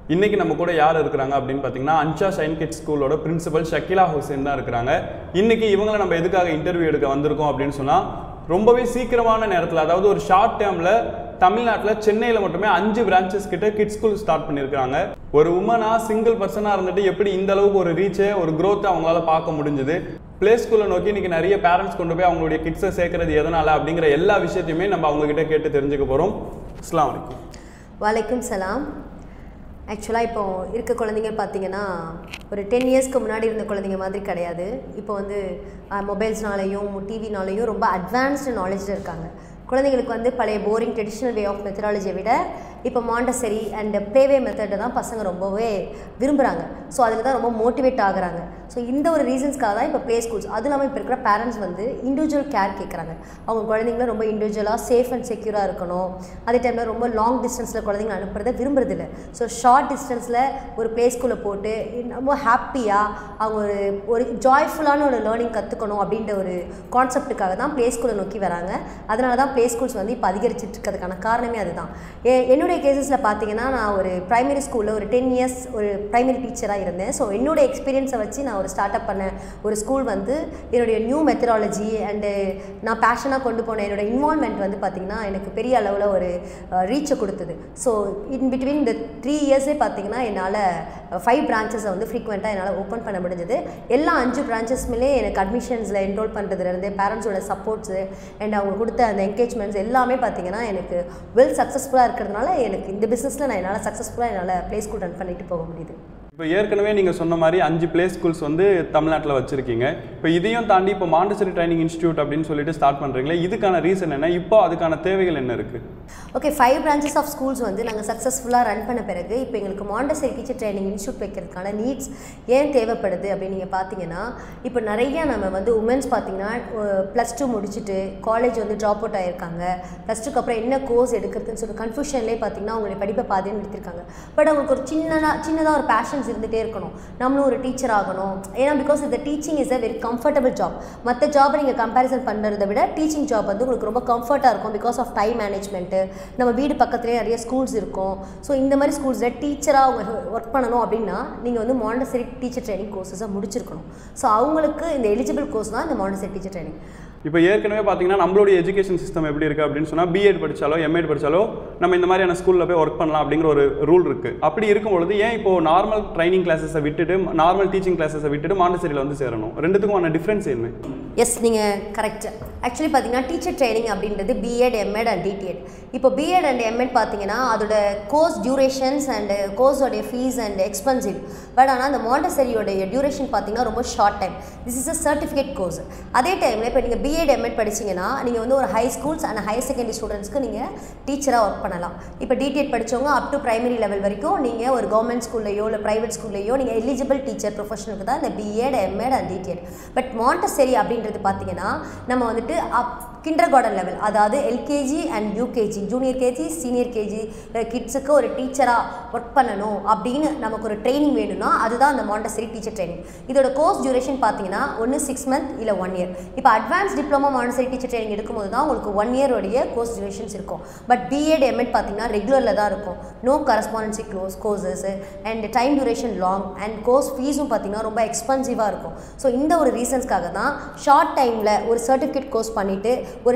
இன்னைக்கு நம்ம கூட யார் இருக்கிறாங்க அப்படின்னு பார்த்தீங்கன்னா அன்ஷா ஷைன் கிட்ஸ் ஸ்கூலோட பிரின்சிபல் ஷக்கிலா ஹுசேன் தான் இருக்கிறாங்க. இன்னைக்கு இவங்களை நம்ம எதுக்காக இன்டர்வியூ எடுக்க வந்திருக்கோம் அப்படின்னு சொன்னால், ரொம்பவே சீக்கிரமான நேரத்தில், அதாவது ஒரு ஷார்ட் டேர்மில் தமிழ்நாட்டில் சென்னையில் மட்டுமே 5 பிரான்ச்சஸ் கிட்ட கிட்ஸ் ஸ்கூல் ஸ்டார்ட் பண்ணியிருக்காங்க. ஒரு உமனாக சிங்கிள் பர்சனாக இருந்துட்டு எப்படி இந்த அளவுக்கு ஒரு ரீச்சை, ஒரு க்ரோத்தை அவங்களால பார்க்க முடிஞ்சுது, பிளே ஸ்கூலில் நோக்கி இன்றைக்கி நிறைய பேரண்ட்ஸ் கொண்டு போய் அவங்களுடைய கிட்ஸை சேர்க்கறது எதனால் அப்படிங்கிற எல்லா விஷயத்தையுமே நம்ம அவங்ககிட்ட கேட்டு தெரிஞ்சுக்க போகிறோம். அஸ்ஸலாமு அலைக்கும். வலைக்கும் சலாம். ஆக்சுவலாக இப்போ இருக்க குழந்தைங்க பார்த்தீங்கன்னா ஒரு 10 இயர்ஸ்க்கு முன்னாடி இருந்த குழந்தைங்க மாதிரி கிடையாது. இப்போ வந்து மொபைல்ஸ்னாலேயும் டிவினாலேயும் ரொம்ப அட்வான்ஸ்டு நாலேஜில் இருக்காங்க. குழந்தைங்களுக்கு வந்து பழைய போரிங் ட்ரெடிஷ்னல் வே ஆஃப் மெத்தடாலஜியை விட இப்போ மாண்டசரி அண்ட் ப்ளேவே மெத்தடை தான் பசங்க ரொம்பவே விரும்புகிறாங்க. ஸோ அதில் தான் ரொம்ப மோட்டிவேட் ஆகுறாங்க. ஸோ இந்த ஒரு ரீசன்ஸ்க்காக தான் இப்போ ப்ளே ஸ்கூல்ஸ், அதுவும் இல்லாமல் இப்போ இருக்கிற பேரண்ட்ஸ் வந்து இண்டிவிஜுவல் கேர் கேட்குறாங்க. அவங்க குழந்தைங்கள ரொம்ப இண்டிவிஜுவலாக சேஃப் அண்ட் செக்யூராக இருக்கணும். அதே டைமில் ரொம்ப லாங் டிஸ்டன்ஸில் குழந்தைங்களை அனுப்புறதை விரும்புறதில்லை. ஸோ ஷார்ட் டிஸ்டன்ஸில் ஒரு ப்ளே ஸ்கூலில் போட்டு ரொம்ப ஹாப்பியாக அவங்க ஒரு ஜாய்ஃபுல்லான ஒரு லேர்னிங் கற்றுக்கணும் அப்படின்ற ஒரு கான்செப்ட்டுக்காக தான் ப்ளே ஸ்கூலை நோக்கி வராங்க. அதனால தான் ப்ளே ஸ்கூல்ஸ் வந்து இப்போ அதிகரிச்சிட்டு இருக்கிறதுக்கான காரணமே அதுதான். என்னுடைய கேசஸில் பார்த்தீங்கன்னா, நான் ஒரு ப்ரைமரி ஸ்கூலில் ஒரு 10 இயர்ஸ் ஒரு ப்ரைமரி டீச்சராக இருந்தேன். ஸோ என்னோடய எக்ஸ்பீரியன்ஸை வச்சு நான் ஒரு ஸ்டார்ட் அப் பண்ண ஒரு ஸ்கூல் வந்து என்னுடைய நியூ மெத்தடாலஜி அண்டு நான் பேஷனாக கொண்டு போன என்னோடய இன்வால்மெண்ட் வந்து பார்த்திங்கன்னா எனக்கு பெரிய அளவில் ஒரு ரீச்சை கொடுத்தது. ஸோ இன் பிட்வீன் இந்த 3 இயர்ஸே பார்த்திங்கன்னா என்னால் 5 பிரான்ச்சஸை வந்து ஃப்ரீக்வெண்ட்டாக என்னால் ஓப்பன் பண்ண முடிஞ்சது. எல்லா 5 பிரான்ச்சஸ்மே எனக்கு அட்மிஷன்ஸில் என்ரோல் பண்ணுறதுலேருந்து பேரண்ட்ஸோட சப்போர்ட்ஸு அண்ட் அவங்க கொடுத்த அந்த என்கேஜ்மெண்ட்ஸ் எல்லாமே பார்த்திங்கன்னா எனக்கு வெல் சக்ஸஸ்ஃபுல்லாக இருக்கிறதுனால எனக்கு இந்த பிஸ்னஸில் நான் என்னால் சக்ஸஸ்ஃபுல்லாக என்னால் ப்ளே ஸ்கூல் ரன் பண்ணிட்டு போக முடியுது. இப்போ ஏற்கனவே நீங்கள் சொன்ன மாதிரி 5 ப்ளே ஸ்கூல்ஸ் வந்து தமிழ்நாட்டில் வச்சுருக்கீங்க. இப்போ இதையும் தாண்டி இப்போ மாண்டசரி ட்ரைனிங் இன்ஸ்டியூட் அப்படின்னு சொல்லிட்டு ஸ்டார்ட் பண்ணுறீங்களே, இதுக்கான ரீசன் என்ன? இப்போ அதுக்கான தேவைகள் என்ன இருக்குது? ஓகே, 5 பிரான்ச்சஸ் ஆஃப் ஸ்கூல்ஸ் வந்து நாங்கள் சக்ஸஸ்ஃபுல்லாக ரன் பண்ண பிறகு இப்போ எங்களுக்கு மாண்டசரி டீச்சர் ட்ரைனிங் இன்ஸ்டியூட் வைக்கிறதுக்கான நீட்ஸ் ஏன் தேவைப்படுது அப்படின்னு நீங்கள் பார்த்தீங்கன்னா, இப்போ நிறையா நம்ம வந்து உமன்ஸ் பார்த்தீங்கன்னா +2 முடிச்சுட்டு காலேஜ் வந்து ட்ராப் அவுட் ஆகியிருக்காங்க. +2க்கு அப்புறம் என்ன கோர்ஸ் எடுக்கிறதுன்னு சொல்லி கன்ஃபியூஷன்லேயே பார்த்தீங்கன்னா அவங்களுடைய படிப்பை பாதின்னு எடுத்திருக்காங்க. பட் அவங்களுக்கு ஒரு சின்னதாக ஒரு பேஷன்ஸ் இருந்துகிட்டே இருக்கணும், நம்மளும் ஒரு டீச்சர் ஆகணும். ஏன்னா பிகாஸ் இந்த teaching is a very comfortable job. மற்ற ஜாபை நீங்கள் கம்பேரிசன் பண்ணுறதை விட டீச்சிங் ஜாப் வந்து உங்களுக்கு ரொம்ப கம்ஃபர்ட்டாக இருக்கும். பிகாஸ் ஆஃப் டைம் மேனேஜ்மெண்ட்டு, நம்ம வீடு பக்கத்துலேயே நிறைய ஸ்கூல்ஸ் இருக்கும். ஸோ இந்த மாதிரி ஸ்கூல்ஸில் டீச்சராக அவங்க ஒர்க் பண்ணணும் அப்படின்னா நீங்கள் வந்து மாண்டசரி டீச்சர் ட்ரைனிங் கோர்ஸஸை முடிச்சிருக்கணும். ஸோ அவங்களுக்கு இந்த எலிஜிபிள் கோர்ஸ் தான் இந்த மாண்டசரி டீச்சர் ட்ரைனிங். இப்போ ஏற்கனவே பார்த்தீங்கன்னா நம்மளுடைய எஜுகேஷன் சிஸ்டம் எப்படி இருக்குது அப்படின்னு சொன்னால், பிஎட் படித்தாலோ எம்எட் படித்தாலோ நம்ம இந்த மாதிரியான ஸ்கூலில் போய் ஒர்க் பண்ணலாம் அப்படிங்கிற ஒரு ரூல் இருக்குது. அப்படி இருக்கும்பொழுது ஏன் இப்போது நார்மல் ட்ரைனிங் கிளாஸஸை விட்டுட்டு, நார்மல் டீச்சிங் கிளாஸஸை விட்டுட்டு மாண்டசரியில் வந்து சேரணும்? ரெண்டுத்துக்குமான டிஃப்ரென்ஸ் என்ன? எஸ், நீங்கள் கரெக்ட். ஆக்சுவலி பார்த்தீங்கன்னா டீச்சர் ட்ரைனிங் அப்படின்றது பிஎட், எம்எட் அண்ட் டிடிஎட். இப்போ பிஎட் அண்ட் எம்எட் பார்த்தீங்கன்னா அதோட கோர்ஸ் டியூரேஷன்ஸ் அண்ட் கோர்ஸோடைய ஃபீஸ் அண்ட் எக்ஸ்பென்சிவ். பட் ஆனால் அந்த மாண்டசரியோடைய டியூரேஷன் பார்த்தீங்கன்னா ரொம்ப short time. This is a certificate course. அதே டைமில் இப்போ நீங்கள் பிஎட், எம்எட் படிச்சிங்கன்னா நீங்கள் வந்து ஒரு high schools and higher secondary ஸ்டூடெண்ட்ஸ்க்கு நீங்கள் டீச்சராக ஒர்க் பண்ணலாம். இப்போ டிடிஎட் படித்தவங்க அப் டு பிரைமரி லெவல் வரைக்கும் நீங்கள் ஒரு கவர்மெண்ட் ஸ்கூல்லையோ இல்லை ப்ரைவேட் ஸ்கூல்லையோ நீங்கள் எலிஜிபிள் டீச்சர் ப்ரொஃபஷனுக்கு தான் இந்த BEd, MEd and DTEd. But Montessori அப்படின்றது பார்த்தீங்கன்னா நம்ம வந்துட்டு கிண்டர் கார்டன் லெவல், அதாவது LKG and UKG, junior KG, senior KG கிட்ஸுக்கு ஒரு டீச்சராக ஒர்க் பண்ணணும் அப்படின்னு நமக்கு ஒரு ட்ரைனிங் வேணும்னா அதுதான் அந்த மாண்டசரி டீச்சர் ட்ரைனிங். இதோட கோர்ஸ் டியூரேஷன் பார்த்தீங்கன்னா ஒன்று 6 மந்த் இல்லை 1 இயர். இப்போ advance diploma Montessori teacher training எடுக்கும்போது தான் உங்களுக்கு 1 இயரோடைய கோர்ஸ் டியூரேஷன்ஸ் இருக்கும். பட் பிஎட், எம்எட் பார்த்தீங்கன்னா ரெகுலரில் தான் இருக்கும். No correspondence courses and time duration long and course ஃபீஸும் பார்த்தீங்கன்னா ரொம்ப எக்ஸ்பென்சிவாக இருக்கும். ஸோ இந்த ஒரு ரீசன்ஸ்க்காக தான் ஷார்ட் டைமில் ஒரு சர்டிஃபிகேட் கோர்ஸ் பண்ணிவிட்டு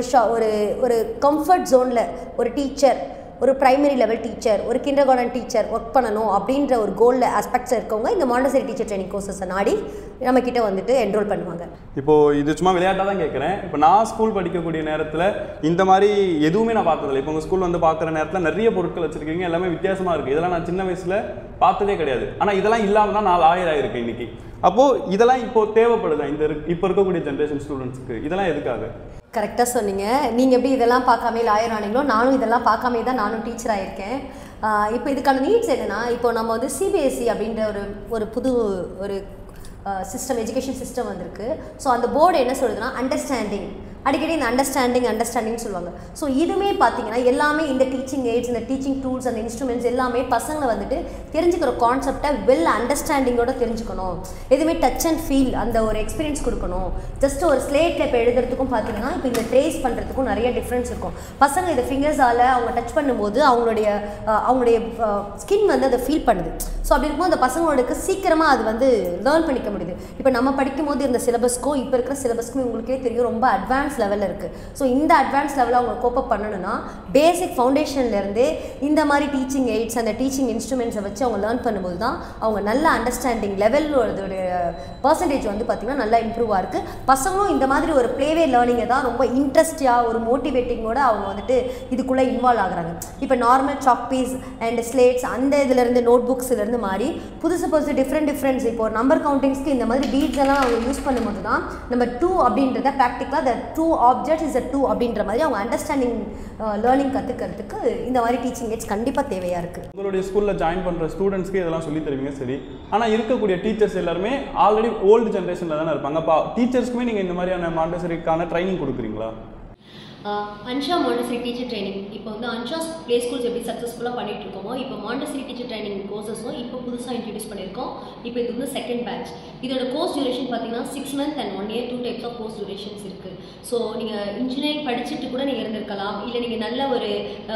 ஒரு கம்ஃபர்ட் ஜோனில் ஒரு டீச்சர், ஒரு பிரைமரி லெவல் டீச்சர், ஒரு கிண்டர் கார்டன் டீச்சர் ஒர்க் பண்ணணும் அப்படின்ற ஒரு கோலில் ஆஸ்பெக்ட்ஸ் இருக்கவங்க இந்த மாண்டசரி டீச்சர் ட்ரைனிங் கோர்ஸஸை நாடி நம்மக்கிட்ட வந்துட்டு என்ரோல் பண்ணுவாங்க. இப்போது இது சும்மா விளையாட்டாக தான் கேட்குறேன். இப்போ நான் ஸ்கூல் படிக்கக்கூடிய நேரத்தில் இந்த மாதிரி எதுவுமே நான் பார்த்ததில்லை. இப்போ உங்கள் ஸ்கூல் வந்து பார்க்குற நேரத்தில் நிறைய பொருட்கள் வச்சுருக்கீங்க, எல்லாமே வித்தியாசமாக இருக்குது. இதெல்லாம் நான் சின்ன வயசில் பார்த்ததே கிடையாது. ஆனால் இதெல்லாம் இல்லாமல் தான் நான் லாயர் ஆகிருக்கேன் இன்றைக்கி. அப்போது இதெல்லாம் இப்போது தேவைப்படுதா இப்போ இருக்கக்கூடிய ஜென்ரேஷன் ஸ்டூடெண்ட்ஸுக்கு? இதெல்லாம் எதுக்காக? கரெக்டாக சொன்னீங்க. நீங்கள் எப்படி இதெல்லாம் பார்க்காமே லாயர் ஆனீங்களோ, நானும் இதெல்லாம் பார்க்காமே தான் நானும் டீச்சர் ஆகியிருக்கேன். இப்போ இதுக்கான நீட்ஸ் என்னென்னா, இப்போ நம்ம வந்து சிபிஎஸ்சி அப்படின்ற ஒரு புது சிஸ்டம், எஜுகேஷன் சிஸ்டம் வந்திருக்கு. ஸோ அந்த போர்டு என்ன சொல்லுதுன்னா அண்டர்ஸ்டாண்டிங், அடிக்கடி இந்த அண்டர்ஸ்டாண்டிங் சொல்லுவாங்க. ஸோ இதுவுமே பார்த்தீங்கன்னா எல்லாமே இந்த டீச்சிங் எய்ட்ஸ், இந்த டீச்சிங் டூல்ஸ், அந்த இன்ஸ்ட்ருமெண்ட்ஸ் எல்லாமே பசங்களை வந்துட்டு தெரிஞ்சுக்கிற கான்செப்டை வெல் அண்டர்ஸ்டாண்டிங்கோட தெரிஞ்சுக்கணும். எதுவுமே டச் அண்ட் ஃபீல் அந்த ஒரு எக்ஸ்பீரியன்ஸ் கொடுக்கணும். ஜஸ்ட் ஒரு ஸ்லேட்டில் இப்போ எழுதுறதுக்கும் பார்த்தீங்கன்னா இப்போ இந்த ட்ரேஸ் பண்ணுறதுக்கும் நிறைய டிஃப்ரென்ஸ் இருக்கும். பசங்க இதை ஃபிங்கர்ஸால் அவங்க டச் பண்ணும்போது அவங்களுடைய ஸ்கின் வந்து அதை ஃபீல் பண்ணுது. ஸோ அப்படி இருக்கும்போது அந்த பசங்களுக்கு சீக்கிரமாக அது வந்து லேர்ன் பண்ணிக்க முடியுது. இப்போ நம்ம படிக்கும் போது இருந்த சிலபஸ்க்கும் இப்போ இருக்கிற சிலபஸ்க்கும் உங்களுக்கே தெரியும் ரொம்ப அட்வான்ஸ் லெவலில் இருக்குது. ஸோ இந்த அட்வான்ஸ் லெவலில் அவங்க கோப்பப் பண்ணணும்னா பேசிக் ஃபவுண்டேஷன்லேருந்தே இந்த மாதிரி டீச்சிங் எய்ட்ஸ், அந்த டீச்சிங் இன்ஸ்ட்ருமெண்ட்ஸை வச்சு அவங்க லேர்ன் பண்ணும்போது தான் அவங்க நல்ல அண்டர்ஸ்டாண்டிங் லெவலோடைய பர்சன்டேஜ் வந்து பார்த்திங்கன்னா நல்லா இம்ப்ரூவாக இருக்குது. பசங்களும் இந்த மாதிரி ஒரு ப்ளேவே லேர்னிங்கை தான் ரொம்ப இன்ட்ரெஸ்டியாக ஒரு மோட்டிவேட்டிங்கோட அவங்க வந்துட்டு இதுக்குள்ளே இன்வால்வ் ஆகுறாங்க. இப்போ normal chalk piece and slates அந்த இதுலேருந்து நோட் புக்ஸ்லேருந்து மாறி புதுசு டிஃப்ரெண்ட்ஸ் இப்போ ஒரு நம்பர் கவுண்டிங்ஸ்க்கு இந்த மாதிரி பீட்ஸ் எல்லாம் அவங்க யூஸ் பண்ணும்போது தான் நம்ம 2 அப்படின்றத ப்ராக்டிக்கலாக த 2 ஆப்ஜெக்ட்ஸ் இஸ் a 2 அப்படின்ற மாதிரி அவங்க அண்டர்ஸ்டாண்டிங் லேர்னிங் கற்றுக்கிறதுக்கு இந்த மாதிரி டீச்சிங் எய்ட்ஸ் கண்டிப்பாக தேவையாக இருக்குது. உங்களுடைய ஸ்கூலில் ஜாயின் பண்ணுற ஸ்டூடெண்ட்ஸ்க்கு இதெல்லாம் சொல்லி தருவீங்க சரி, ஆனால் இருக்கக்கூடிய டீச்சர்ஸ் எல்லாருமே ஆல்ரெடி ஓல்டு ஜென்ரேஷனில் தானே இருப்பாங்க. அப்போ டீச்சர்ஸ்க்குமே நீங்கள் இந்த மாதிரியான மாண்டசரிக்கான ட்ரைனிங் கொடுக்குறீங்களா? அன்ஷா மாண்டசரி டீச்சர் ட்ரைனிங் இப்போ வந்து அன்ஷா ப்ளே ஸ்கூல்ஸ் எப்படி சக்ஸஸ்ஃபுல்லாக பண்ணிட்டு இருக்கோமோ இப்போ மாண்டசரி டீச்சர் ட்ரைனிங் கோர்சஸும் இப்போ புதுசாக இன்ட்ரடியூஸ் பண்ணியிருக்கோம். இப்போ இது வந்து செகண்ட் பேட்ச். இதோட கோர்ஸ் டியூரேஷன் பார்த்தீங்கன்னா 6 months and 1 year 2 types of course durations இருக்குது. ஸோ நீங்கள் இன்ஜினியரிங் படிச்சுட்டு கூட நீங்கள் இருந்திருக்கலாம், இல்லை நீங்கள் நல்ல ஒரு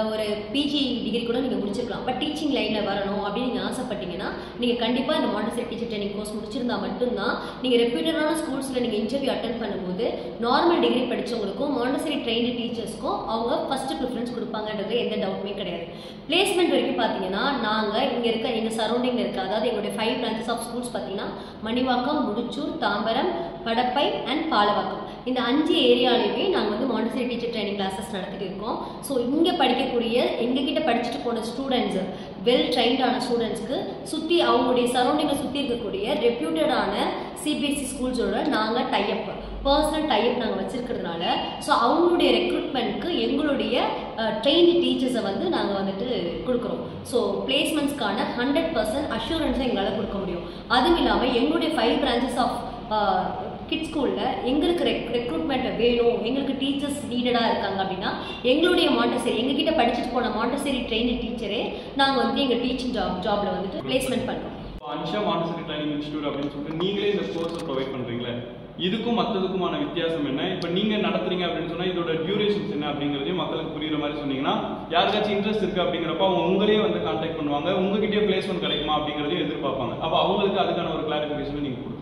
பிஜி டிகிரி கூட நீங்கள் முடிச்சிருக்கலாம். பட் டீச்சிங் லைனில் வரணும் அப்படின்னு நீங்கள் ஆசைப்பட்டீங்கன்னா நீங்கள் கண்டிப்பாக இந்த மாண்டசரி டீச்சர் ட்ரைனிங் கோர்ஸ் முடிச்சிருந்தா மட்டும்தான் நீங்கள் ரெப்யூட்டடான ஸ்கூல்ஸில் நீங்கள் இன்டர்வியூ அட்டென்ட் பண்ணும்போது நார்மல் டிகிரி படித்தவங்களுக்கும் மாண்டசரி ட்ரெயின்டு டீச்சர்ஸ்க்கும் அவங்க ஃபஸ்ட்டு ப்ரிஃபரன்ஸ் கொடுப்பாங்கன்றது எந்த டவுட்டுமே கிடையாது. பிளேஸ்மெண்ட் வரைக்கும் பார்த்தீங்கன்னா நாங்கள் இங்கே இருக்க எங்கள் சரௌண்டிங்கில் இருக்க, அதாவது எங்களுடைய 5 branches ஆஃப் ஸ்கூல்ஸ் பார்த்தீங்கன்னா மணிவாக்கம், முடிச்சூர், தாம்பரம், படப்பை அண்ட் பாலவாக்கம், இந்த 5 ஏரியாலையுமே நாங்கள் வந்து மாண்டசரி டீச்சர் ட்ரைனிங் கிளாஸஸ் நடத்திட்டு இருக்கோம். ஸோ இங்கே படிக்கக்கூடிய எங்ககிட்ட படிச்சுட்டு போன ஸ்டூடெண்ட்ஸு, வெல் ட்ரைன்டான ஸ்டூடெண்ட்ஸ்க்கு சுற்றி அவங்களுடைய சரௌண்டிங்கை சுற்றி இருக்கக்கூடிய ரெப்யூட்டடான சிபிஎஸ்சி ஸ்கூல்ஸோட நாங்கள் டைஅப், பர்சனல் டைஅப் நாங்கள் வச்சுருக்கிறதுனால ஸோ அவங்களுடைய ரெக்ரூட்மெண்ட்க்கு எங்களுடைய ட்ரெயின்டு டீச்சர்ஸை வந்து நாங்கள் வந்துட்டு கொடுக்குறோம். ஸோ பிளேஸ்மெண்ட்ஸ்க்கான 100% அஷூரன்ஸை எங்களால் கொடுக்க முடியும். அதுவும் இல்லாமல் எங்களுடைய 5 branches ஆஃப் கிட்ஸ் ஸ்கூலில் எங்களுக்கு ரெக்ரூட்மெண்ட்டை வேணும், எங்களுக்கு டீச்சர்ஸ் நீடடாக இருக்காங்க அப்படின்னா எங்களுடைய மாண்டசரி எங்ககிட்ட படிச்சுட்டு போன மாண்டசரி ட்ரெயின்டு டீச்சரே நாங்கள் வந்து எங்கள் டீச்சிங் ஜாபில் வந்துட்டு பிளேஸ்மெண்ட் பண்ணுறோம். அன்ஷா மாண்டசரி ட்ரைனிங் இன்ஸ்டியூட் அப்படின்னு சொல்லிட்டு நீங்களே இந்த கோர்ஸை ப்ரொவைட் பண்ணுறீங்களே, இதுக்கும் மற்றதுக்குமான வித்தியாசம் என்ன? இப்போ நீங்கள் நடத்துறீங்க அப்படின்னு சொன்னால் இதோட டியூரேஷன்ஸ் என்ன அப்படிங்கிறதையும் மக்களுக்கு புரியுற மாதிரி சொன்னீங்கன்னா யாருக்காச்சும் இன்ட்ரெஸ்ட் இருக்குது அப்படிங்கிறப்ப அவங்க உங்களையே வந்து கான்டாக்ட் பண்ணுவாங்க, உங்ககிட்டயே பிளேஸ்மெண்ட் கிடைக்குமா அப்படிங்கிறதையும் எதிர்பார்ப்பாங்க. அப்போ அவங்களுக்கு அதுக்கான ஒரு கிளாரிஃபிகேஷன் நீங்கள் கொடுத்துருங்க.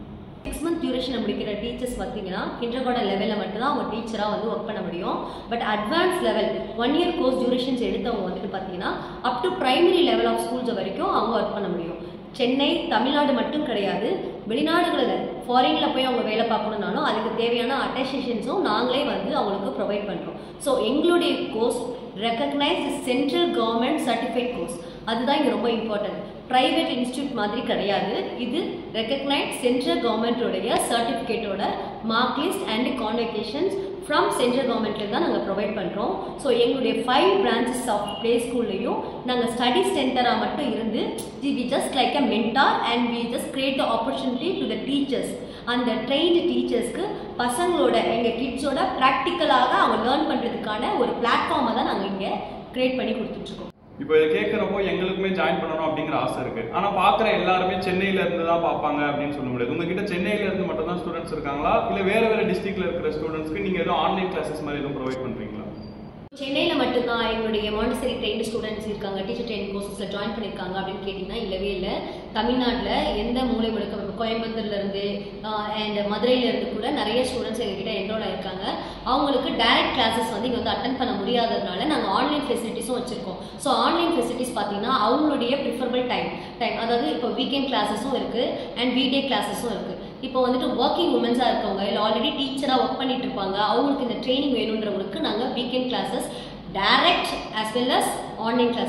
6 month டியூரேஷன் முடிக்கிற டீச்சர்ஸ் பார்த்தீங்கன்னா கிண்டர்கார்டன் லெவலில் மட்டும்தான் அவங்க டீச்சராக வந்து ஒர்க் பண்ண முடியும். But advance level 1 year course durations எடுத்தவங்க வந்துட்டு பார்த்தீங்கன்னா up to primary level of schools வரைக்கும் அவங்க ஒர்க் பண்ண முடியும். சென்னை, தமிழ்நாடு மட்டும் கிடையாது, வெளிநாடுகளில் ஃபாரினில் போய் அவங்க வேலை பார்க்கணுன்னாலும் அதுக்கு தேவையான அட்டஸ்டேஷன்ஸும் நாங்களே வந்து அவங்களுக்கு ப்ரொவைட் பண்ணுறோம். ஸோ எங்களுடைய course recognised central government certified course, அதுதான் இங்கே ரொம்ப இம்பார்ட்டன்ட். ப்ரைவேட் இன்ஸ்டியூட் மாதிரி கிடையாது, இது ரெக்கக்னைஸ்ட் சென்ட்ரல் கவர்மெண்ட்டோடைய சர்டிஃபிகேட்டோட mark list and convocations from central கவர்மெண்ட்ல தான் நாங்கள் ப்ரொவைட் பண்ணுறோம். ஸோ எங்களுடைய 5 branches ஆஃப் ப்ளே ஸ்கூல்லையும் நாங்கள் ஸ்டடி சென்டராக மட்டும் இருந்து we just like a mentor and we just create the opportunity to the teachers. அந்த ட்ரெயின்டு டீச்சர்ஸ்க்கு பசங்களோட எங்கள் கிட்ஸோட ப்ராக்டிக்கலாக அவங்க லேர்ன் பண்ணுறதுக்கான ஒரு பிளாட்ஃபார்மை தான் நாங்கள் இங்கே கிரியேட் பண்ணி கொடுத்துட்ருக்கோம். இப்போ இதை கேட்குறப்போ எங்களுக்குமே ஜாயின் பண்ணணும் அப்படிங்கிற ஆசை இருக்குது. ஆனால் பார்க்குற எல்லாருமே சென்னையில இருந்து தான் பார்ப்பாங்க அப்படின்னு சொல்ல முடியாது. உங்ககிட்ட சென்னையில இருந்து மட்டும் தான் ஸ்டூடெண்ட்ஸ் இருக்காங்களா, இல்லை வேறு டிஸ்ட்ரிக்ட்ல இருக்கிற ஸ்டூடெண்ட்ஸ்க்கு நீங்கள் எதுவும் ஆன்லைன் கிளாஸஸ் மாதிரி எதுவும் ப்ரொவைட் பண்ணுறீங்களா? சென்னையில் மட்டும்தான் எங்களுடைய மாண்டசரி ட்ரெயின்டு ஸ்டூடெண்ட்ஸ் இருக்காங்க, டீச்சர் ட்ரைனிங் கோர்சஸில் ஜாயின் பண்ணியிருக்காங்க அப்படின்னு கேட்டிங்கன்னா இல்லவே இல்லை. தமிழ்நாட்டில் எந்த மூலை முழுக்க கோயம்புத்தூர்லேருந்து அண்ட் மதுரையிலேருந்து கூட நிறைய ஸ்டூடெண்ட்ஸ் எங்ககிட்ட என்ரோல் ஆகிருக்காங்க. அவங்களுக்கு டைரக்ட் கிளாஸஸ் வந்து இங்கே வந்து அட்டன் பண்ண முடியாததுனால நாங்கள் ஆன்லைன் ஃபெசிலிட்டிஸும் வச்சுருக்கோம். ஸோ ஆன்லைன் ஃபெசிலிட்டிஸ் பார்த்தீங்கன்னா அவங்களுடைய ப்ரிஃபரபிள் டைம் அதாவது இப்போ வீக்கெண்ட் கிளாஸஸும் இருக்குது அண்ட் வீக்டே கிளாஸஸும் இருக்குது. இப்போ வந்துட்டு ஒர்க்கிங் உமன்ஸாக இருக்கவங்க இல்லை ஆல்ரெடி டீச்சராக ஒர்க் பண்ணிட்டு இருப்பாங்க, அவங்களுக்கு இந்த ட்ரைனிங் வேணுன்றவங்களுக்கு நாங்கள் weekend classes direct as well as online classes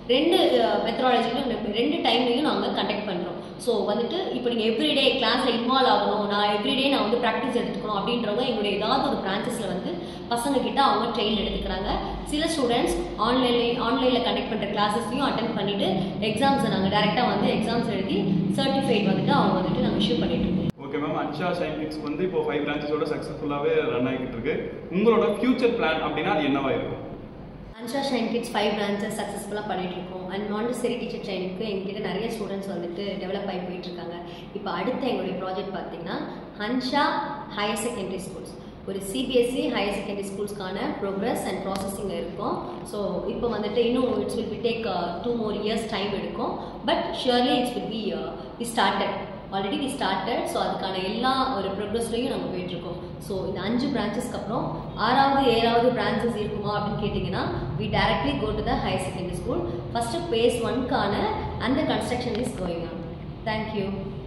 2 மெத்தடாலஜிலும் 2 டைம்லையும் நாங்கள் கண்டக்ட் பண்ணுறோம். ஸோ வந்துட்டு இப்போ நீங்கள் எவ்ரிடே கிளாஸில் இன்வால்வ் ஆகணும், நான் எவ்ரிடே நான் வந்து ப்ராக்டிஸ் எடுத்துக்கணும் அப்படின்றவங்க எங்களுடைய ஏதாவது ஒரு பிரான்ச்சஸில் வந்து பசங்கக்கிட்ட அவங்க ட்ரெயின் எடுத்துக்கிறாங்க. சில ஸ்டூடெண்ட்ஸ் ஆன்லைனில் கண்டக்ட் பண்ணுற கிளாஸஸையும் அட்டென்ட் பண்ணிவிட்டு எக்ஸாம்ஸை நாங்கள் டேரெக்டாக வந்து எக்ஸாம்ஸ் எழுதி சர்டிஃபைட் வந்துட்டு அவங்க வந்துட்டு நாங்கள் இஷ்யூ பண்ணிட்டு இருக்கோம். Okay ma'am, Ansha shine kids வந்து இப்போ 5 பிரான்ச்சஸோட சக்ஸஸ்ஃபுல்லாகவே ரன் ஆகிட்டு இருக்கு. உங்களோட ஃபியூச்சர் பிளான் அப்படின்னா அது என்னவா இருக்கும்? அன்ஷா ஷைன் கிட்ஸ் 5 பிரான்ச்சஸ் சக்ஸஸ்ஃபுல்லாக பண்ணிட்டு இருக்கோம். அண்ட் மாண்டசரி டீச்சர் ட்ரைனிங்க்கு எங்ககிட்ட நிறைய ஸ்டூடெண்ட்ஸ் வந்துட்டு டெவலப் ஆகி போயிட்டு இருக்காங்க. இப்போ அடுத்த எங்களுடைய ப்ராஜெக்ட் பார்த்தீங்கன்னா அன்ஷா ஹையர் செகண்டரி ஸ்கூல்ஸ், ஒரு சிபிஎஸ்சி ஹையர் செகண்டரி ஸ்கூல்ஸ்க்கான ப்ரோக்ரஸ் அண்ட் ப்ராசஸிங் இருக்கும். ஸோ இப்போ வந்துட்டு இன்னும் it's will be take 2 more years time எடுக்கும். But surely it's will be we started already we started. So அதுக்கான எல்லா ஒரு ப்ரோக்ரஸ்லையும் நாங்கள் போயிட்டுருக்கோம். ஸோ இந்த 5 பிரான்ச்சஸ்க்கு அப்புறம் 6வது 7வது பிரான்ச்சஸ் இருக்குமா அப்படின்னு கேட்டிங்கன்னா we directly go to the higher secondary school. First phase 1க்கான அந்த construction is going on. Thank you.